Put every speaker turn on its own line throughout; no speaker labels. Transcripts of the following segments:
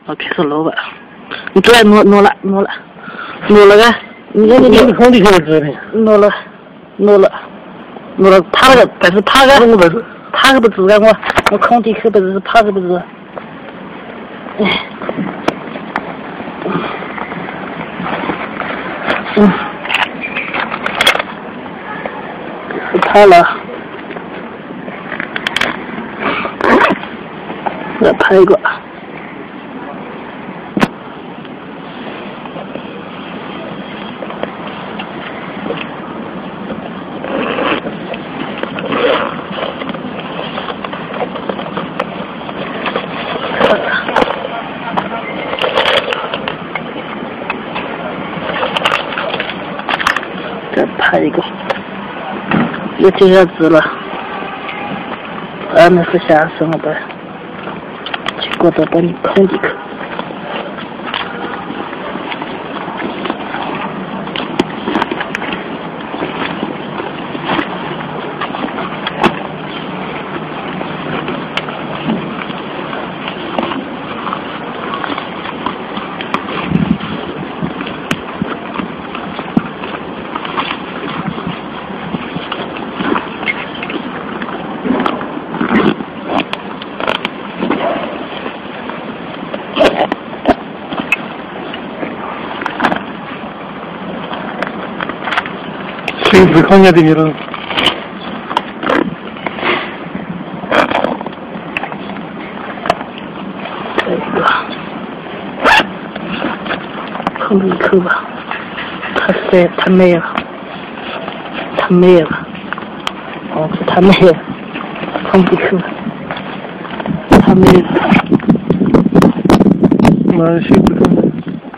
我开始撸吧。你过来撸了个，你
空地可是的。
撸了，他那个但是他个不是，他可不知道我空地可不是他可不是。是他了，再拍一个。再拍一个，又这下子了，那是下身了吧？结果都把你空地去。
谁不看见的你了？
这个，碰一口吧，他没了，哦，是他没了，碰一口，他没了，
那谁不看见？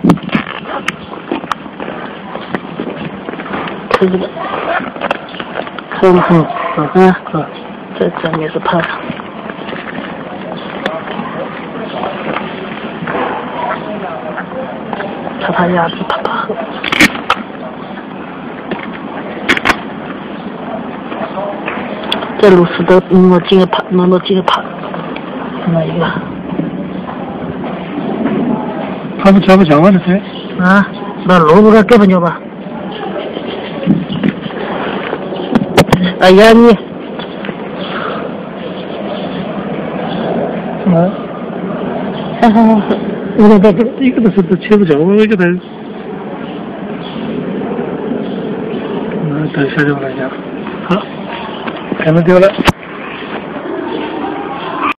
看这个。看吗？这面是胖的。他牙齿啪啪喝。这螺丝都弄几个帕，那一个。
他不讲完了噻？
啊，那萝卜根本就吧。哎呀你！
我那一个都是都切不着，我给他，等下就来讲，好，看到掉了。